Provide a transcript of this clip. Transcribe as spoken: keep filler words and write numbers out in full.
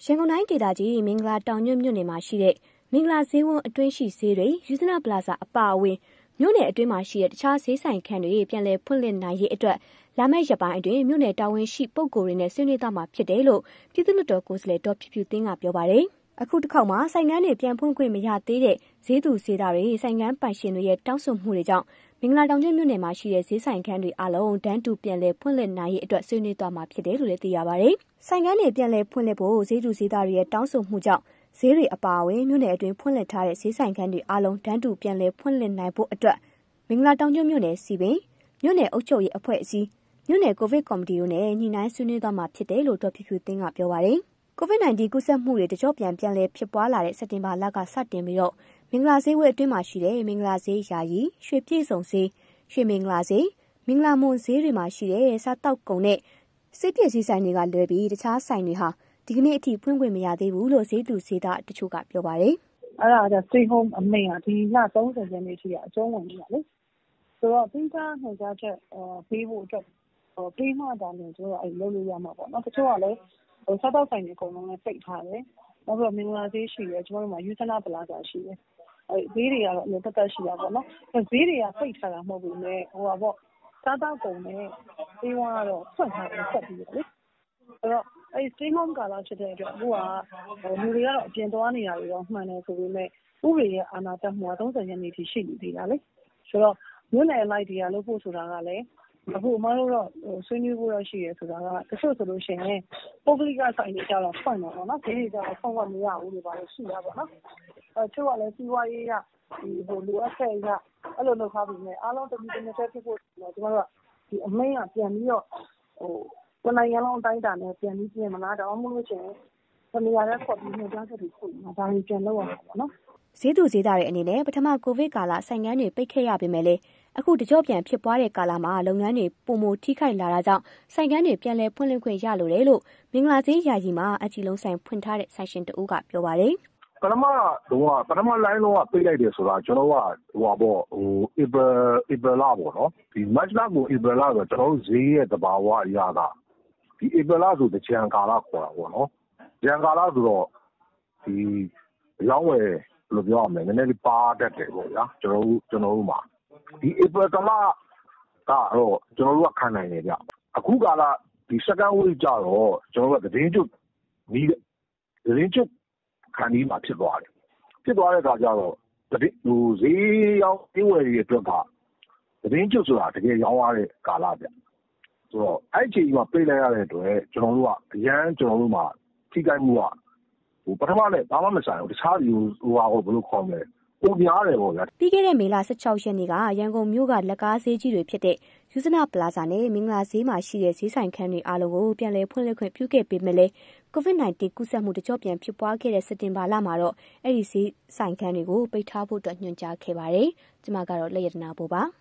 ရန်ကုန်တိုင်းဒေသကြီးမင်္ဂလာတောင်ညွန့်မြို့နယ်မှာရှိတဲ့မင်္ဂလာဈေးဝန်းအတွင်းရှိဈေးတွေယူဇနပလာဇာအပါအဝင်မြို့နယ်အတွင်းမှာရှိတဲ့တခြားဈေးဆိုင်ခန်းတွေပြန်လည်ဖွင့်လှစ်နိုင်ရေးအတွက်လာမယ့်ရက်ပိုင်းအတွင်းမြို့နယ်တာဝန်ရှိပုဂ္ဂိုလ်တွေနဲ့ဆွေးနွေးသွားမှာဖြစ်တယ်လို့ပြည်သူ့လွှတ်တော်ကိုယ်စားလှယ်ဒေါ်ဖြူဖြူသိန်းကပြောပါတယ်။အခုတစ်ခေါက်မှာဆိုင်ကန်းတွေပြန်ဖွင့်ခွင့်မရသေးတဲ့ဈေးသူဈေးသားတွေဆိုင်ကန်းပိုင်ရှင်တွေရဲ့တောင်းဆိုမှုတွေကြောင့်မင်္ဂလာတောင်ညွန့်မြို့နယ်မှာရှိတဲ့ဈေးဆိုင်ခန်းတွေအလုံးတန်းတူပြန်လည်ဖွင့်လှစ်နိုင်ရေးအတွက်ဆွေးနွေးသွားမှာဖြစ်တယ်လို့လည်းသိရပါတယ်။ဆိုင်ကန်းတွေပြန်လည်ဖွင့်လှစ်ဖို့ဈေးသူဈေးသားတွေရဲ့တောင်းဆိုမှုကြောင့်ဈေးတွေအပါအဝင်မြို့နယ်အတွင်းဖွင့်လှစ်ထားတဲ့ဈေးဆိုင်ခန်းတွေအလုံးတန်းတူပြန်လည်ဖွင့်လှစ်နိုင်ဖို့အတွက်မင်္ဂလာတောင်ညွန့်မြို့နယ်စီပင်မြို့နယ်အုပ်ချုပ်ရေးအဖွဲ့အစည်းမြို့နယ်ကိုဗစ်ကော်မတီတို့နဲ့ညှိနှိုင်းဆွေးနွေးသွားမှာဖြစ်တယ်လို့ဒေါ်ဖြူဖြူသိန်းကပြောပါတယ်။ ကိုဗစ် ၁၉ ကူးစက်မှုတွေတကြော့ပြန်ပြန်လည်ဖြစ်ပွားလာတဲ့စက်တင်ဘာလကစတင်ပြီးတော့မင်္ဂလာဈေးဝယ်အတွင်းမှာရှိတဲ့မင်္ဂလာဈေးယာယီရွှေပြည့်စုံဈေးရွှေမင်္ဂလာဈေးမင်္ဂလာမွန်ဈေးတွေမှာရှိတဲ့စားတောက်ကုန်နဲ့စိတ်ပြည့်စည်ဆိုင်တွေကလွယ်ပြီးတခြားဆိုင်တွေဟာဒီကနေ့အထိဖွင့်ခွင့်မရသေးဘူးလို့ဈေးသူဈေးသားတချို့ကပြောပါတယ်။အဲ့ဒါက stay home အမိန့်ကဒီလသုံးဆယ်ရက်နေ့ထိကအကျုံးဝင်နေတာလေ။ဆိုတော့ပြီးသားဟန်ကြားချက်ပေးဖို့အတွက်ပေးမှတာလည်းကျွန်တော်အဲ့လုပ်လို့ရမှာပေါ့နော်။တချို့ကလည်းစားတောက်ဆိုင်တွေအကုန်လုံးလည်းပိတ်ထားတယ်။နောက်ပြီးတော့မင်္ဂလာဈေးရှိတယ်ကျွန်တော်တို့မှာယူဇနပလာဇာရှိတယ်။အဲ့ဈေးတွေကတော့အလိုတက်တက်ရှိတာပေါ့နော်။ဈေးတွေကပိတ်ထားတာမဟုတ်ဘူးလေဟိုပါပေါ့စားတောက်ကုန်နဲ့ဈေးဝါးကတော့ဖွင့်ထားတယ်ဆက်ပြီးတော့လေ။အဲ့တော့အဲ့ stay home ကာလဖြစ်တဲ့အတွက်အခုကလူတွေကတော့အပြင်သွားနေတာတွေတော့မှန်တယ်ဆိုပေမဲ့ဥပဒေရဲ့အာဏာတက်မှုကသုံးဆယ်ရက်နေ့ထိရှိနေသေးတာလေဆိုတော့မြို့နယ်လိုက်တွေကလို့ဖို့ဆိုတာကလည်းအခုအမတို့တော့ဆွေးနွေးဖို့ရရှိရဆိုတာကတချို့ဆိုလို့ရှိရင်ပုဂ္ဂလိကဆိုင်တွေကြတော့ဖွင့်တယ်ပေါ့နော်ဈေးတွေကြတော့ဖွင့်ခွင့်မရဘူးလို့ပါလို့ရှိတာပေါ့နော်အဲချို့ကလည်းစီးပွားရေးကဒီဟိုလိုအပ်ချက်ရအဲ့လိုလုပ်ထားပြီးနေအားလုံးတပီးတည်းဖြစ်ဖို့ကျွန်တော်တို့ကဒီအမိန့်ကပြန်ပြီးတော့ဟိုတနိုင်ငံလုံးအတိုင်းအတာနဲ့ပြန်ပြီးပြင်မလားဒါမှမဟုတ်လို့ရှိရင်တနေရာနဲ့ခေါ်ပြီးညွှန်ကြားချက်တွေပို့မှာဒါတွေပြန်လုပ်ရမှာပေါ့နော်ဈေးသူဈေးသားတွေအနေနဲ့ပထမကိုဗစ်ကာလဆိုင်ငန်းတွေပိတ်ခဲ့ရပေမဲ့လည်းအခုတကြော့ပြန်ဖြစ်ပွားတဲ့ကာလမှာလုပ်ငန်းတွေပုံမထိခိုက်လာတာကြောင့်ဆိုင်ငန်းတွေပြန်လည်ဖွင့်လှစ်ခွင့်ရလိုတယ်လို့မင်္ဂလာဈေးယာယီမှာအကြည့်လုံးဆိုင်ဖွင့်ထားတဲ့ဆိုင်ရှင်တဦးကပြောပါတယ်ပထမတော့ပထမ line လုံးကပိတ်လိုက်တယ်ဆိုတာကျွန်တော်ကဟိုပါပေါ့ဟို April April လပေါ့နော်ဒီ March လကို April လဆိုကျွန်တော်တို့ဈေးရဲ့တဘာဝအရာကဒီ April လဆိုတဲ့ကြံကာလခေါ်တာပေါ့နော်ကြံကာလဆိုတော့ဒီရောင်းဝယ်ဘယ်လိုပြောရမလဲနည်းနည်းလေးပါတတ်တယ်ပေါ့ဗျာကျွန်တော်တို့ကျွန်တော်တို့မှာဒီ April တလကတော့ကျွန်တော်တို့ကခံနိုင်တယ်ဗျအခုကာလဒီ second week ကျတော့ကျွန်တော်တို့ကသတင်းကျွတ်နီးသတင်းကျွတ်ခံပြီးမှဖြစ်သွားတယ်ဖြစ်သွားတဲ့အခါကျတော့သတင်းဟိုဈေးရောင်းဈေးဝယ်တွေအတွက်ကသတင်းကျွတ်ဆိုတာတကယ်ရောင်းရတဲ့ကာလဗျဆိုတော့အဲ့အချိန်မှာပြေးလိုက်ရတဲ့အတွက်ကျွန်တော်တို့ကအရန်ကျွန်တော်တို့မှာထိခိုက်မှုကဟိုပထမနဲ့ဘာမှမဆိုင်ဘူးတခြားဒီဟိုဟာကိုဘယ်လိုခေါ်မလဲပုံများတယ်ပေါ့ဗျာပြီးခဲ့တဲ့မေလ十၆ရက်နေ့ကရန်ကုန်မြို့ကလက်ကားဈေးကြီးတွေဖြစ်တဲ့ယူဇနပလာဇာနဲ့မင်္ဂလာဈေးမှာရှိတဲ့ဈေးဆိုင်ခန်းတွေအားလုံးကိုပြန်လည်ဖွင့်လှစ်ခွင့်ပြုခဲ့ပေမဲ့လည်းကိုဗစ် ၁၉ ကူးစက်မှုတကြော့ပြန်ဖြစ်ပွားခဲ့တဲ့စက်တင်ဘာလမှာတော့အဲ့ဒီဈေးဆိုင်ခန်းတွေကိုပိတ်ထားဖို့အတွက်ညွှန်ကြားခဲ့ပါတယ်။ကျွန်မကတော့လက်ရတနာပို့ပါ။